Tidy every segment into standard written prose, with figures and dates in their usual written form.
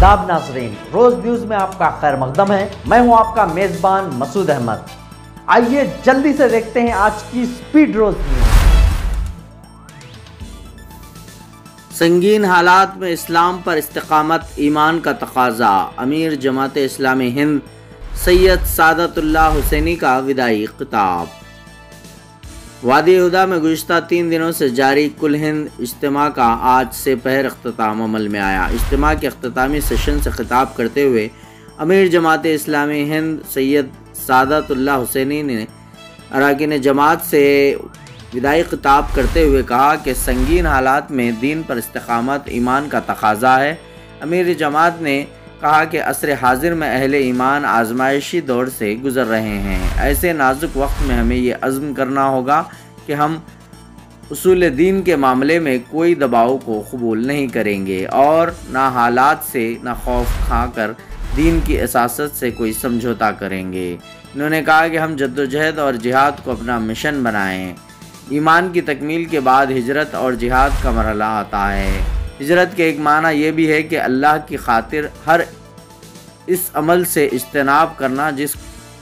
आदाब नाजरीन, रोज न्यूज में आपका खैर मकदम है। मैं हूं आपका मेजबान मसूद अहमद। आइए जल्दी से देखते हैं आज की स्पीड रोज न्यूज। संगीन हालात में इस्लाम पर इस्तिकामत ईमान का तकाजा। अमीर जमात इस्लामी हिंद सैयद सादतुल्लाह हुसैनी का विदाई खिताब। वादी हुदा में गुज़िश्ता 3 दिनों से जारी कुल हिंद इज्तिमा का आज से पहर अख्तिताम अमल में आया। इज्तिमा के अख्तितामी सेशन से खिताब करते हुए अमीर जमात इस्लामी हिंद सैयद सादतुल्लाह हुसैनी ने अरकान जमात से विदाई खिताब करते हुए कहा कि संगीन हालात में दीन पर इस्तिकामत ईमान का तकाजा है। अमीर जमात ने कहा कि असर हाजिर में अहले ईमान आजमाइशी दौर से गुज़र रहे हैं। ऐसे नाजुक वक्त में हमें ये अज़्म करना होगा कि हम उसूल दीन के मामले में कोई दबाव को कबूल नहीं करेंगे और ना हालात से ना खौफ खाकर दीन की असासत से कोई समझौता करेंगे। इन्होंने कहा कि हम जद्दोजहद और जिहाद को अपना मिशन बनाएं। ईमान की तकमील के बाद हिजरत और जिहाद का मरहला आता है। हिजरत के एक माना यह भी है कि अल्लाह की खातिर हर इस अमल से इज्तनाब करना जिस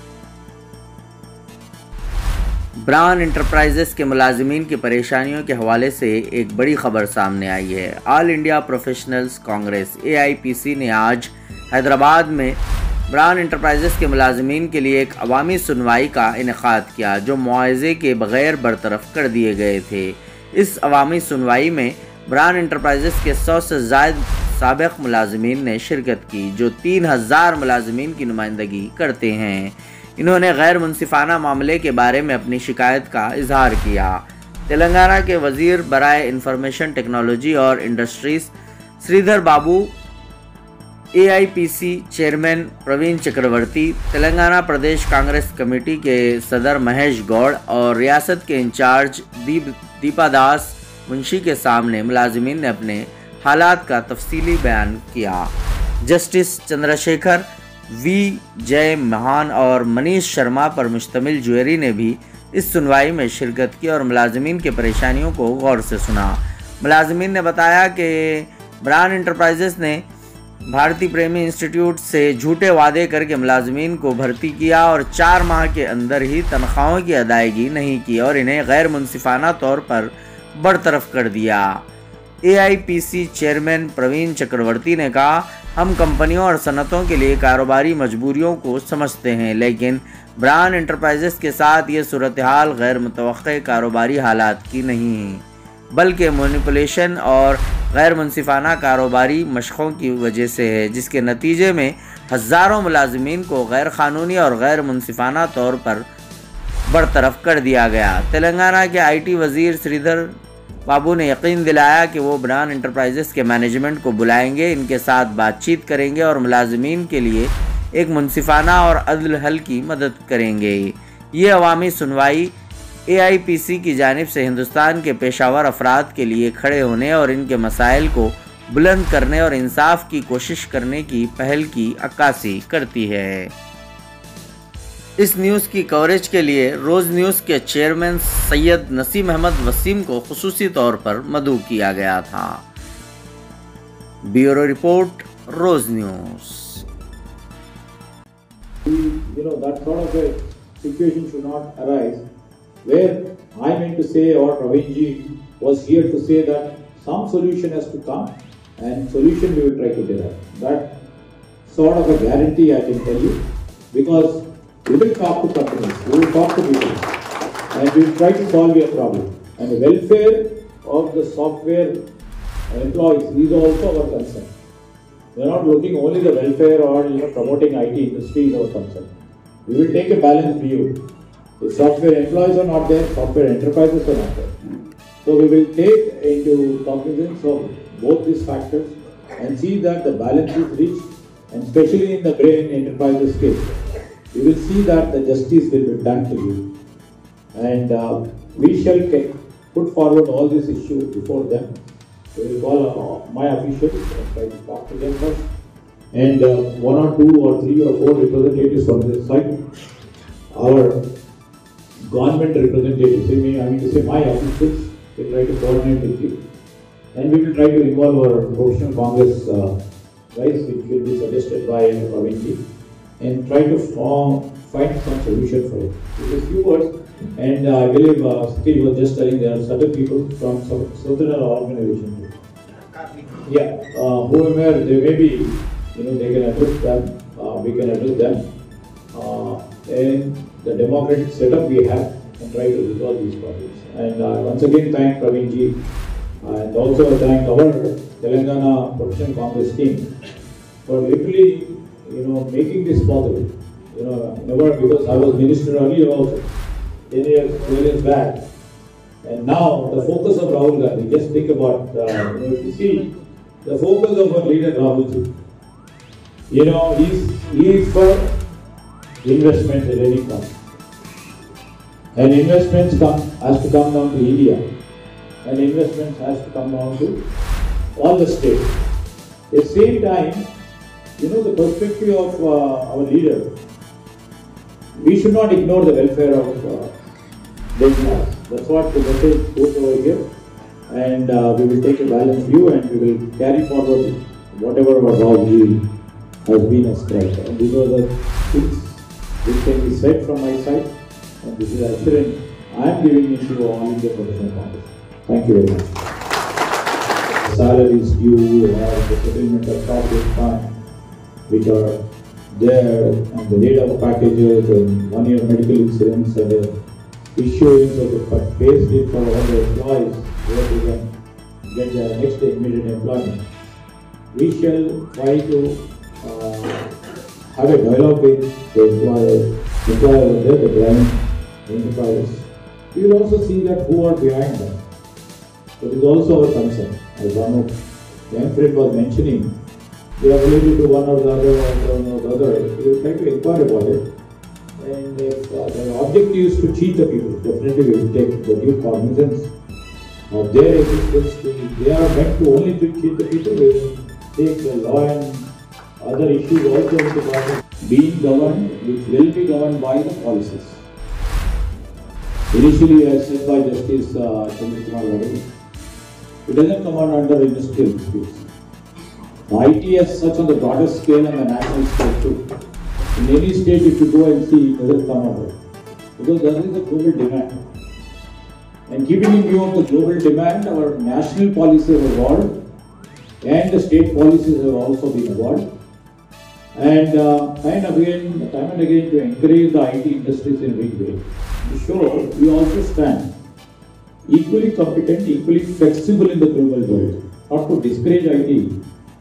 ब्रांड एंटरप्राइजेस के मुलाजिमीन की परेशानियों के हवाले से एक बड़ी खबर सामने आई है। All India Professionals Congress AIPC ने आज हैदराबाद में ब्रांड एंटरप्राइजेस के मुलाजिमीन के लिए एक अवामी सुनवाई का इनेकाद किया जो मुआवजे के बगैर बरतरफ कर दिए गए थे। इस अवामी सुनवाई में ब्रांड एंटरप्राइजेस के 100 से ज़ायद साबिक़ मुलाजिमीन ने शिरकत की जो 3000 मुलाजिमीन की नुमाइंदगी करते हैं। इन्होंने गैर मुनसिफाना मामले के बारे में अपनी शिकायत का इजहार किया। तेलंगाना के वज़ीर बराए इंफॉर्मेशन टेक्नोलॉजी और industries Shridhar Babu, AIPC chairman Praveen Chakravarty, Telangana Pradesh Congress committee के सदर महेश गौड़ और रियासत के इंचार्ज दीपा दास मुंशी के सामने मुलाजिमीन ने अपने हालात का तफसीली बयान किया। जस्टिस चंद्रशेखर V जय महान और मनीष शर्मा पर मुश्तमिल ज्यूरी ने भी इस सुनवाई में शिरकत की और मुलाजिमीन की परेशानियों को गौर से सुना। मुलाजिमीन ने बताया कि ब्रांड एंटरप्राइजेस ने भारतीय प्रेमी इंस्टीट्यूट से झूठे वादे करके मुलाजिमीन को भर्ती किया और 4 माह के अंदर ही तनख्वाहों की अदायगी नहीं की और इन्हें गैर मुनसिफाना तौर पर बरतरफ कर दिया। AIPC चेयरमैन प्रवीण चक्रवर्ती ने कहा, हम कंपनियों और सनतों के लिए कारोबारी मजबूरियों को समझते हैं, लेकिन ब्रांड एंटरप्राइजेस के साथ ये सूरत हाल गैर मुतवक्के कारोबारी हालात की नहीं है बल्कि मैनिपुलेशन और गैर मुनसिफाना कारोबारी मशक़ों की वजह से है, जिसके नतीजे में हज़ारों मुलाजिमीन को गैर क़ानूनी और गैर मुनसिफाना तौर पर बरतरफ कर दिया गया। तेलंगाना के IT वज़ीर श्रीधर बाबू ने यकीन दिलाया कि वो ब्रांड एंटरप्राइजेस के मैनेजमेंट को बुलाएंगे, इनके साथ बातचीत करेंगे और मुलाजिमीन के लिए एक मुनसिफाना और अदल हल की मदद करेंगे। ये अवामी सुनवाई AIPC की जानिब से हिंदुस्तान के पेशावर अफराद के लिए खड़े होने और इनके मसाइल को बुलंद करने और इंसाफ की कोशिश करने की पहल की अक्कासी करती है। इस न्यूज़ की कवरेज के लिए रोज़ न्यूज़ के चेयरमैन सैयद नसीम अहमद वसीम को खुसूसी तौर पर मदऊ किया गया था। Bureau report, Roz news. That sort of a situation should not arise where I meant to say or Ravindji was here to say that some solution has to come and solution we will try to derive. That sort of a guarantee I can tell you, because we will talk to companies, we will talk to people, and we will try to solve your problem. And the welfare of the software employees is also our concern. We are not looking only the welfare or promoting IT industry is our concern. We will take a balanced view. If software employees are not there, software enterprises are not there. So we will take into cognizance of both these factors and see that the balance is reached, and especially in the brain enterprises case, we will see that the justice will be done to you. And we shall put forward all these issues before them. We will call my officials and try to talk to them first. And 1 or 2 or 3 or 4 representatives from this side, our government representatives, I mean to say my officials, will try to coordinate with you. And we will try to involve our professional Congress guys, which will be suggested by Praveen ji, and try to find some solution for it. With a few words, and I believe Satish was just telling there are certain people from certain organizations. Yeah, whoever they may be, they can address them. We can address them, and the democratic setup we have, and try to resolve these problems. And once again, thank Praveen ji, and also thank our Telangana Professional Congress team for literally, making this possible. Never, because I was minister earlier also, 10 years, 12 years back, and now the focus of Rahul Gandhi. Just think about, you see, the focus of our leader Rahul ji. He is for investment at any cost. And investments has to come down to India. And investments has to come down to all the states. At the same time, the perspective of our leader, we should not ignore the welfare of Delhi's. That's what the message goes over here. And we will take a balanced view and we will carry forward whatever our Rahul has been ascribed. And these are the things which can be said from my side. And this is assurance I am giving it to All India Professional Congress. Thank you very much. The salaries due or the settlement of top fund which are there, and the data of packages and 1 year medical insurance and the issuance of the pay slip for all the employees where they can get their next immediate employment. We shall try to have a dialogue with the employers there, the client enterprises. We will also see that who are behind them. That is also our concern. As one of young friend was mentioning, they are related to one or the other, we will try to inquire about it. And if the objective is to cheat the people, definitely we will take the due cognizance of their existence. They are meant to only to cheat the people. We will take the law and other issues also into government being governed, which will be governed by the policies. Initially, as said by Justice Chandra Kumar Varu, it doesn't come under industrial disputes. IT as such on the broader scale and the national scale too. In any state, if you go and see, it doesn't come under. Because there is a global demand. And keeping in view of the global demand, our national policies have evolved and the state policies have also been evolved. And time and again to encourage the IT industries in a big way. To show we also stand equally competent, equally flexible in the global world. Not to discourage IT.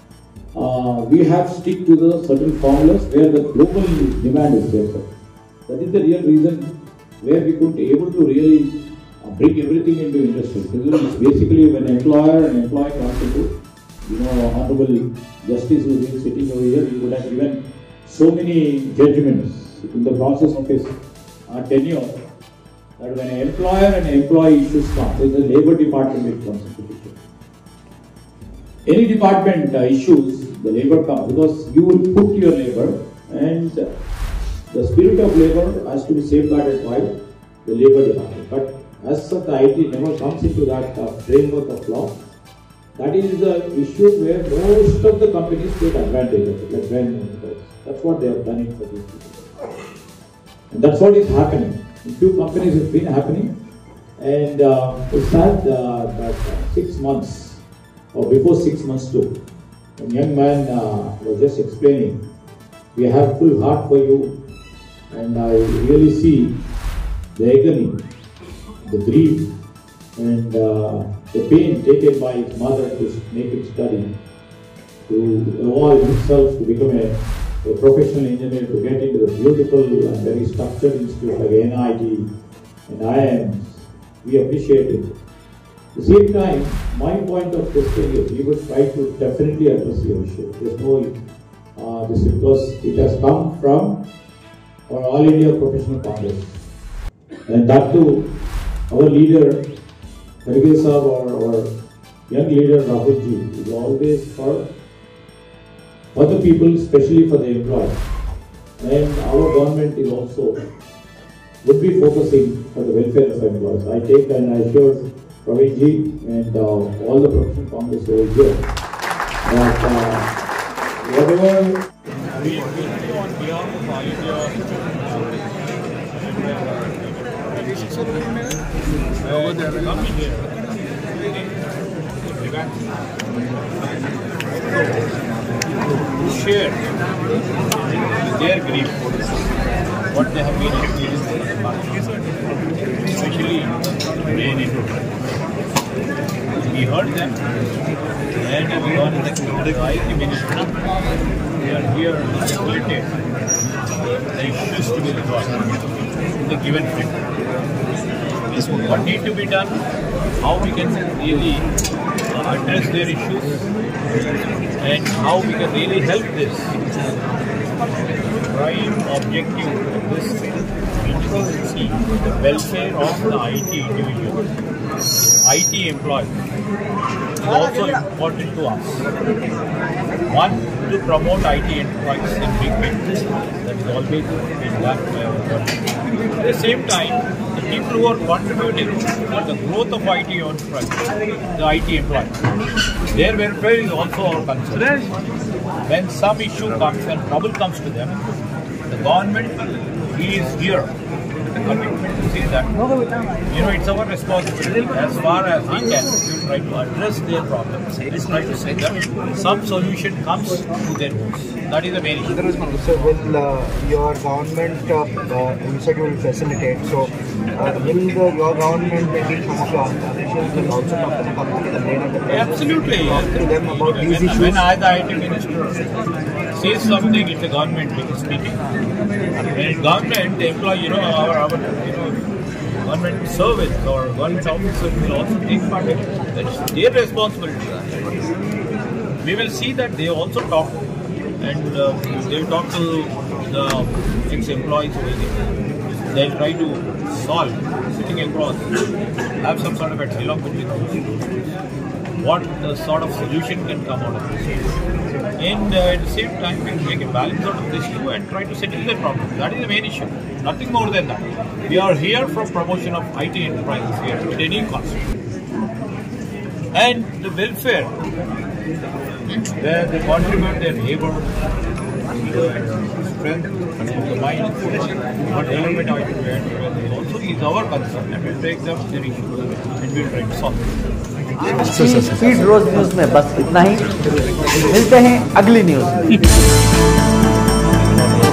We have to stick to the certain formulas where the global demand is there. That is the real reason where we could be able to really bring everything into industry. It's basically when an employer and employee comes into, Honorable Justice who is sitting over here, he would have given so many judgments in the process of his tenure that when an employer and an employee issues come, there is a labor department which comes into picture. Any department issues, the labor comes because you will put your labor, and the spirit of labor has to be safeguarded by the labor department. But as such, the IT never comes into that framework of law. That is the issue where most of the companies take advantage of it, like that's what they have done it for these people. And that's what is happening. In few companies it's been happening, and it's sad that 6 months, or before 6 months too, a young man was just explaining, we have full heart for you, and I really see the agony, the grief, and the pain taken by his mother to make him study, to evolve himself to become a professional engineer, to get into the beautiful and very structured institute like NIT and IIMs. We appreciate it. At the same time, my point of this thing is we will try to definitely address your issue. There's no this because it has come from our All India Professional Congress, and that too, our leader Kharge Sahab or young leader Rahul ji is always for the people, especially for the employees. And our government is also would be focusing for the welfare of employees. I take and I assure Praveen ji and all the professional congress over here that whatever. On behalf of all India coming here, share their grief, what they have been experiencing in the past, especially rain in we heard them, and we heard the IT ministry. We are here to facilitate the issues to be resolved in the given frame. What need to be done, how we can really address their issues, and how we can really help this. Prime objective of this is the welfare of the IT individual, IT employees is also important to us. One, to promote IT employees in big business, that is always been done by our government. At the same time, the people who are contributing to the growth of IT enterprise, the IT employees, their welfare is also our concern. When some issue comes and trouble comes to them, the government is here with the commitment to say that, it's our responsibility as far as we can to try to address their problems. Let's try to say that some solution comes to their homes. That is the main issue. So will your government, you said you will facilitate, so will your government maybe some of your officials will also talk to the company, the main enterprise? Absolutely. Talk to them about these issues? When I, the IT minister, says something, it's the government which is speaking. When government, the employee, our government service or government officers will also take part in it. That's their responsibility. We will see that they also talk, and they will talk to the ex-employees over there. They'll try to solve, sitting across, have some sort of a dialogue between them, what the sort of solution can come out of this. And at the same time, we make a balance out of this issue and try to settle the problem. That is the main issue. Nothing more than that. We are here for promotion of IT enterprises here at any cost. And the welfare, where they contribute their labor, the strength of the mind, what element of it also is our concern, and we'll take them their issues and we'll try to solve it. Speed Roz news में बस इतना ही। मिलते हैं अगली news में।